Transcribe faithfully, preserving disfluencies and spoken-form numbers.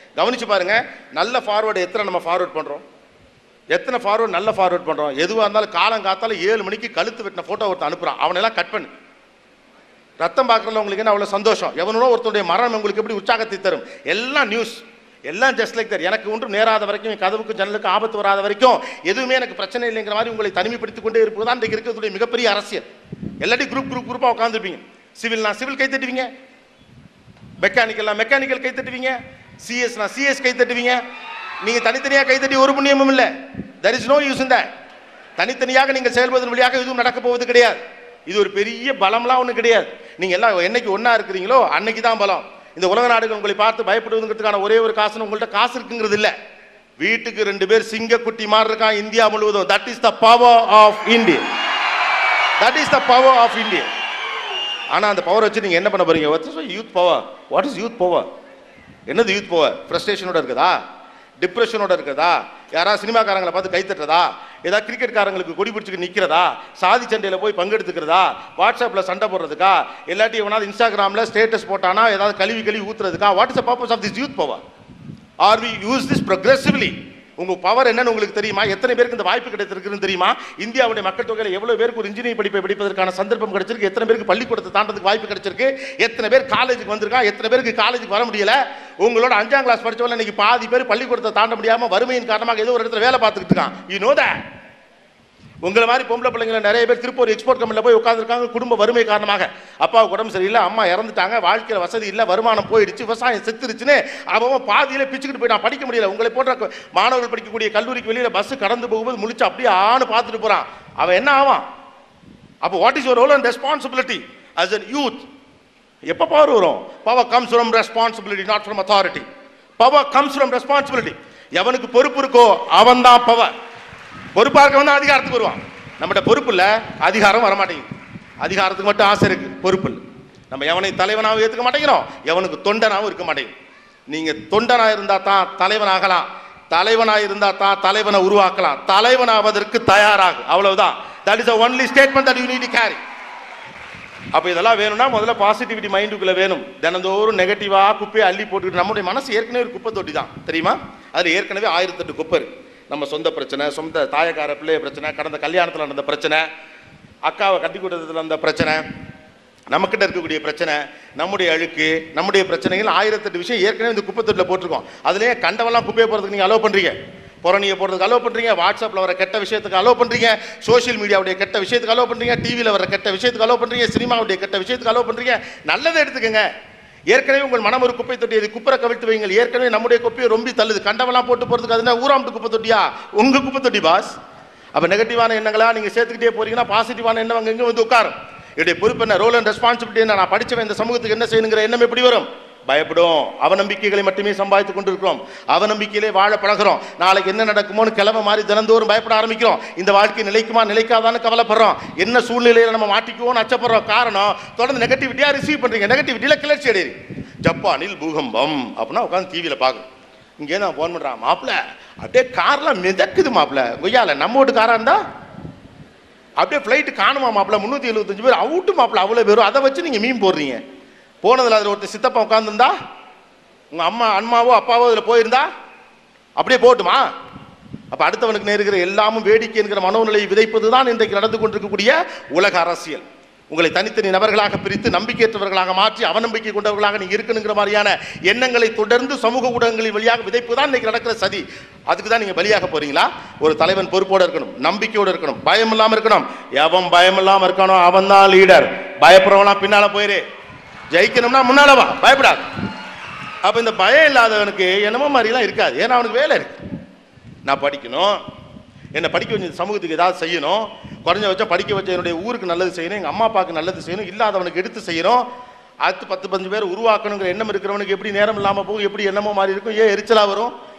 கவனிச்சு பாருங்க, நல்ல ஃபார்வர்டு எத்தனை நம்ம ஃபார்வர்ட் பண்றோம், எத்தனை ஃபார்வர்ட் நல்ல ஃபார்வர்ட் பண்றோம். எதுவாக இருந்தாலும் காலம் காத்தால ஏழு மணிக்கு கழுத்து வெட்டின போட்டோ ஒருத்தன் அனுப்புறான், அவனெல்லாம் கட் பண்ணு. ரத்தம் பார்க்கறதுல உங்களுக்கு என்ன அவ்வளோ சந்தோஷம், எவனோ ஒருத்தருடைய மரணம் உங்களுக்கு எப்படி உற்சாகத்தை தரும். எல்லாம் நியூஸ், எல்லாம் ஜஸ்ட் லைக் தட். எனக்கு ஒன்றும் நேராத வரைக்கும், கதவுக்கு ஜன்னலுக்கு ஆபத்து வராத வரைக்கும் எதுவுமே எனக்கு பிரச்சனை இல்லைங்கிற மாதிரி உங்களை தனிமைப்படுத்திக் கொண்டே இருப்பது தான் இன்றைக்கு இருக்கிறதுடைய மிகப்பெரிய அரசியல். எல்லாத்தையும் குரூப் குரூப் குரூப்பாக உட்காந்துருப்பீங்க. சிவில்னா சிவில் கை தட்டுவீங்க, மெக்கானிக்கல்னா மெக்கானிக்கல் கை தட்டுவீங்க, சிஎஸ்னா சிஎஸ் கை தட்டுவீங்க. நீங்க தனித்தனியாக கை தட்டி ஒரு புண்ணியமும் இல்லை. there is no use in that. தனித்தனியாக நீங்கள் செயல்படுவதன் வழியாக எதுவும் நடக்க போவது கிடையாது. இது ஒரு பெரிய பலம்லாம் ஒன்றும் கிடையாது. நீங்க எல்லாம் என்னைக்கு ஒன்னா இருக்கிறீங்களோ அன்னைக்கு தான் பலம். இந்த உலக நாடுகள் உங்களை பார்த்து பயப்படுவதற்கான ஒரே ஒரு காசு உங்கள்ட்ட காசு இருக்குங்கிறது இல்லை. வீட்டுக்கு ரெண்டு பேர் சிங்க குட்டி மாதிரி இருக்கான் இந்தியா முழுவதும். That is the power of India. That is the power of India. ஆனா அந்த பவர் வச்சு நீங்க என்ன பண்ண போறீங்க? Youth power. What is youth power? என்னது யூத் பவர்? ஃப்ரஸ்ட்ரேஷனோட இருக்குதா, டிப்ரெஷனோட இருக்குதா, யாராவது சினிமாக்காரங்களை பார்த்து கை தட்டுறதா, ஏதாவது கிரிக்கெட்காரங்களுக்கு கொடி பிடிச்சிட்டு நிற்கிறதா, சாதி சண்டையில் போய் பங்கெடுத்துக்கிறதா, வாட்ஸ்அப்பில் சண்டை போடுறதுக்கா, எல்லாத்தையும் எவனாவது இன்ஸ்டாகிராமில் ஸ்டேட்டஸ் போட்டானா ஏதாவது கழுவி கழுவி ஊத்துறதுக்கா? What is the purpose of this youth power? Are we use this progressively? உங்க பவர் என்னன்னு உங்களுக்கு தெரியுமா? எத்தனை பேருக்கு இந்த வாய்ப்பு கிடைத்திருக்குன்னு தெரியுமா? இந்தியாவுடைய மக்கள் தொகையில் எவ்வளவு பேருக்கு ஒரு இன்ஜினியரிங் படிப்பை படிப்பதற்கான சந்தர்ப்பம் கிடைச்சிருக்கு? எத்தனை பேருக்கு பள்ளிக்கூடத்தை தாண்டதுக்கு வாய்ப்பு கிடைச்சிருக்கு? எத்தனை பேர் காலேஜுக்கு வந்திருக்கா? எத்தனை பேருக்கு காலேஜுக்கு வர முடியல? உங்களோட அஞ்சாம் கிளாஸ் படிச்சவங்க இன்னைக்கு பாதி பேர் பள்ளிக்கூடத்தை தாண்ட முடியாம வறுமையின் காரணமாக ஏதோ ஒரு இடத்துல வேலை பார்த்துக்கிட்டு இருக்கான். You know that. உங்களை மாதிரி பொம்பளை பிள்ளைங்களை நிறைய பேர் திருப்பூர் எக்ஸ்போர்ட் கம்பெனியில் போய் உட்காந்துருக்காங்க. குடும்ப வறுமை காரணமாக அப்பாவுக்கு உடம்பு சரியில்லை, அம்மா இறந்துட்டாங்க, வாழ்க்கையில் வசதி இல்லை, வருமானம் போயிடுச்சு, விவசாயம் செத்துருச்சுன்னு அவன் பாதியில பிச்சுக்கிட்டு போய் நான் படிக்க முடியல. உங்களை போன்ற மாணவர்கள் படிக்கக்கூடிய கல்லூரிக்கு வெளியில பஸ் கடந்து போகும்போது முழிச்சு அப்படியே ஆணு பார்த்துட்டு போறான். அவன் என்ன ஆவான்? அப்போ what is your role and responsibility as a youth? எப்போ பவர் வரும்? Power comes from responsibility, not from authority. Power comes from responsibility. எவனுக்கு பொறுப்பு இருக்கோ அவன் தான் பவர். பொறுப்பா இருக்க வந்து அதிகாரத்துக்கு வருவான். நம்மகிட்ட பொறுப்பு இல்லை, அதிகாரம் வரமாட்டேங்குது. அதிகாரத்துக்கு மட்டும் ஆசை இருக்கு, பொறுப்பு இல்லை. நம்ம எவனை தலைவனாகவும் ஏற்றுக்க மாட்டேங்கிறோம், எவனுக்கு தொண்டனாகவும் இருக்க மாட்டேங்குது. நீங்க தொண்டனா இருந்தா தான் தலைவனாகலாம், தலைவனா இருந்தா தான் தலைவனை உருவாக்கலாம். தலைவனாவதற்கு தயாராகும், அவ்வளவுதான். That is the only statement that you need to carry. அப்ப இதெல்லாம் வேணும்னா முதல்ல பாசிட்டிவிட்டி மைண்டுக்குள்ள வேணும். தினந்தோறும் நெகட்டிவா குப்பையை அள்ளி போட்டுக்கிட்டு, நம்முடைய மனசு ஏற்கனவே ஒரு குப்பை தொட்டி தான் தெரியுமா? அதுல ஏற்கனவே ஆயிரத்தி எட்டு குப்பை இருக்கு. நம்ம சொந்த பிரச்சனை, சொந்த தாயக்கார பிள்ளைய பிரச்சனை, கடந்த கல்யாணத்தில் நடந்த பிரச்சனை, அக்காவை கட்டி கொடுத்ததுல இருந்த பிரச்சனை, நம்மக்கிட்ட இருக்கக்கூடிய பிரச்சனை, நம்முடைய அழுக்கு, நம்முடைய பிரச்சனைகள் ஆயிரத்தெட்டு விஷயம் ஏற்கனவே இந்த குப்பை தொட்டில் போட்டிருக்கோம். அதுலேயே கண்டவெல்லாம் குப்பையை போகிறதுக்கு நீங்கள் அலோவ் பண்ணுறீங்க, புறணியை போடுறதுக்கு அலோவ் பண்ணுறீங்க, வாட்ஸ்அப்பில் வர கெட்ட விஷயத்துக்கு அலோவ் பண்ணுறீங்க, சோஷியல் மீடியாவுடைய கெட்ட விஷயத்துக்கு அலோவ் பண்ணுறீங்க, டிவியில் வர கெட்ட விஷயத்துக்கு அலோவ் பண்ணுறீங்க, சினிமாவுடைய கெட்ட விஷயத்துக்கு அலோவ் பண்ணுறீங்க. நல்லதை எடுத்துக்கங்க. ஏற்கனவே உங்கள் மனம் ஒரு குப்பை தொட்டி, குப்பரை கவிழ்த்து வைங்கள். ஏற்கனவே நம்முடைய குப்பையை ரொம்ப தள்ளுது, கண்டவெல்லாம் போட்டு போகிறதுக்கு. அதுனா ஊராம்ட்டு குப்பை தொட்டியா? உங்கள் குப்பை தொட்டி பாஸ். அப்போ நெகட்டிவான எண்ணங்களா நீங்கள் சேர்த்துக்கிட்டே போறீங்கன்னா பாசிட்டிவான எண்ணம் அங்கே வந்து உட்காரும். என்னுடைய பொறுப்பு என்ன, ரோல் அண்ட் ரெஸ்பான்சிபிலிட்டி என்ன, நான் படித்தவன் இந்த சமூகத்துக்கு என்ன செய்யணுங்கிற எண்ணம் எப்படி வரும்? பயப்படும். அவநம்பிக்கைகளை மட்டுமே சம்பாதித்துக் கொண்டிருக்கிறோம். அவநம்பிக்கையிலே வாழ பழகிறோம். நாளைக்கு என்ன நடக்குமோன்னு கிளம்ப மாதிரி தினந்தோறும் பயப்பட ஆரம்பிக்கிறோம். இந்த வாழ்க்கை நிலைக்குமா நிலைக்காதான்னு கவலைப்படுறோம். என்ன சூழ்நிலையில நம்ம மாட்டிக்குவோம்னு அச்சப்படுறோம். காரணம் தொடர்ந்து நெகட்டிவிட்டியா ரிசீவ் பண்றீங்க. நெகட்டிவிட்டியில கிளர்ச்சி அடையிறீங்க. ஜப்பானில் பூகம்பம் அப்படின்னா உட்காந்து டிவியில பாக்கு. இங்கே நான் போன் பண்றான், மாப்பிள்ள அப்படியே கார்லாம் மிதக்குது மாப்பிள்ள. கொய்யால நம்ம வீட்டு காரா இருந்தா அப்படியே ஃபிளைட் காணுமா மாப்பிள்ள, முன்னூத்தி எழுபத்தஞ்சு பேர் அவுட்டு மாப்பிள்ள, அவ்வளவு பேரும். அதை வச்சு நீங்க மீன் போடுறீங்க. போனதில் அதில் ஒருத்தர் சித்தப்பா உட்காந்துருந்தா, உங்க அம்மா அம்மாவோ அப்பாவோ அதில் போயிருந்தா அப்படியே போட்டுமா? அப்ப அடுத்தவனுக்கு நேருகிற எல்லாமும் வேடிக்கை என்கிற மனோநிலையை விதைப்பது தான் இன்றைக்கு நடந்து கொண்டிருக்கக்கூடிய உலக அரசியல். உங்களை தனித்தனி நபர்களாக பிரித்து நம்பிக்கையற்றவர்களாக மாற்றி அவநம்பிக்கை கொண்டவர்களாக நீங்க இருக்கணுங்கிற மாதிரியான எண்ணங்களை தொடர்ந்து சமூக ஊடகங்களின் வழியாக விதைப்பு தான் இன்னைக்கு நடக்கிற சதி. அதுக்கு தான் நீங்க பலியாக போறீங்களா? ஒரு தலைவன் பொறுப்போடு இருக்கணும், நம்பிக்கையோடு இருக்கணும், பயம் இல்லாம இருக்கணும். எவன் பயம் இல்லாம இருக்கானோ அவன் தான் லீடர். பயப்படுறவனா பின்னால போயிரு, ஜெயிக்கணும்னா முன்னாலவா, பயப்படாது. அப்ப இந்த பயம் இல்லாதவனுக்கு என்னமோ மாதிரிலாம் இருக்காது. ஏன்னா அவனுக்கு வேலை இருக்கு. நான் படிக்கணும், என்னை படிக்க வச்ச சமூகத்துக்கு ஏதாவது செய்யணும், குறைஞ்ச வச்சா படிக்க வச்ச என்னுடைய ஊருக்கு நல்லது செய்யணும், எங்கள் அம்மா அப்பாவுக்கு நல்லது செய்யணும், இல்லாதவனுக்கு எடுத்து செய்யணும், அடுத்து பத்து பஞ்சு பேர் உருவாக்கணுங்கிற எண்ணம் இருக்கிறவனுக்கு எப்படி நேரம் இல்லாமல் போகும், எப்படி எண்ணமோ மாறி இருக்கும், ஏன் எரிச்சலாக வரும்?